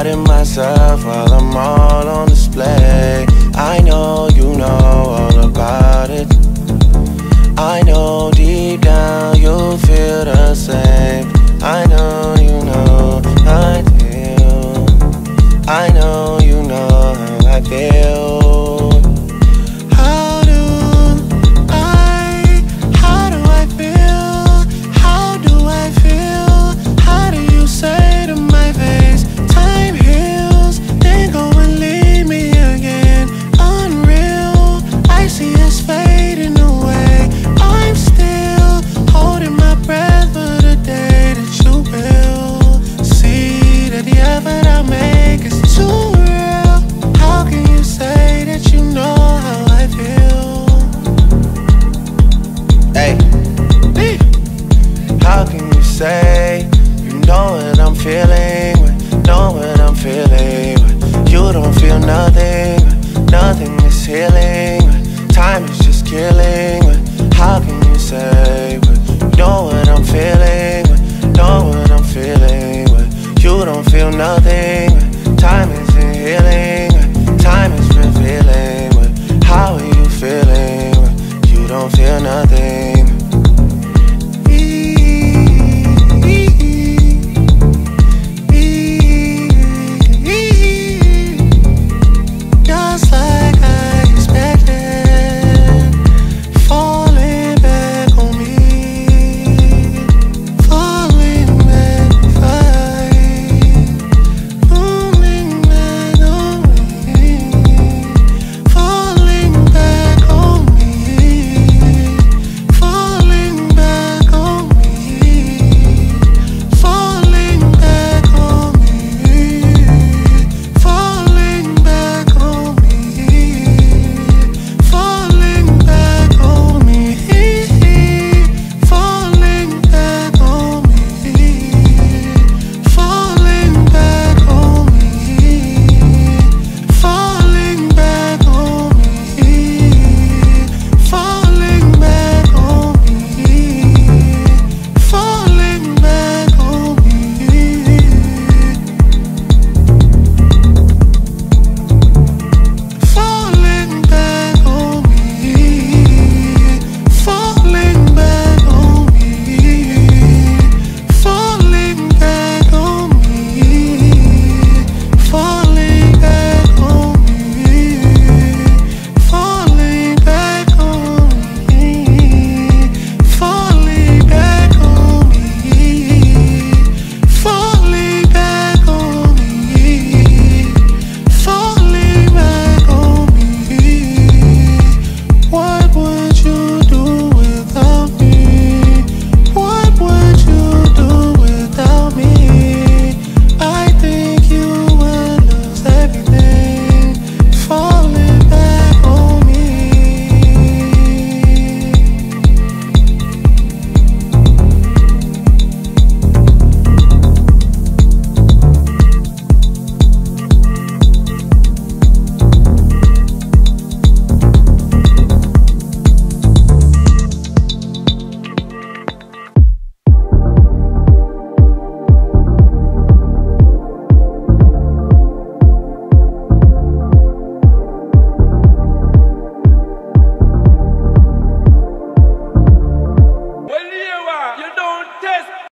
doubting myself while I'm all on display. I know you know all about it. I know deep down you feel the same. I know you know I feel. I know you know how I feel. How can you say you know what I'm feeling, know what I'm feeling? You don't feel nothing, nothing is healing. Time is just killing. How can you say you know what I'm feeling, know what I'm feeling? You don't feel nothing, time isn't healing.